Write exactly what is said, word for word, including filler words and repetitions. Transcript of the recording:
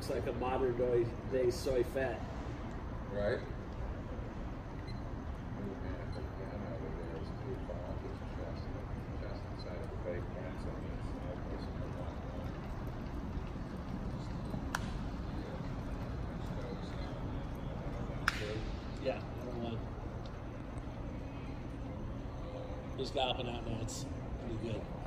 looks like a modern day, day soy fat. Right. Yeah, I don't want. He's galloping out now. It's pretty good.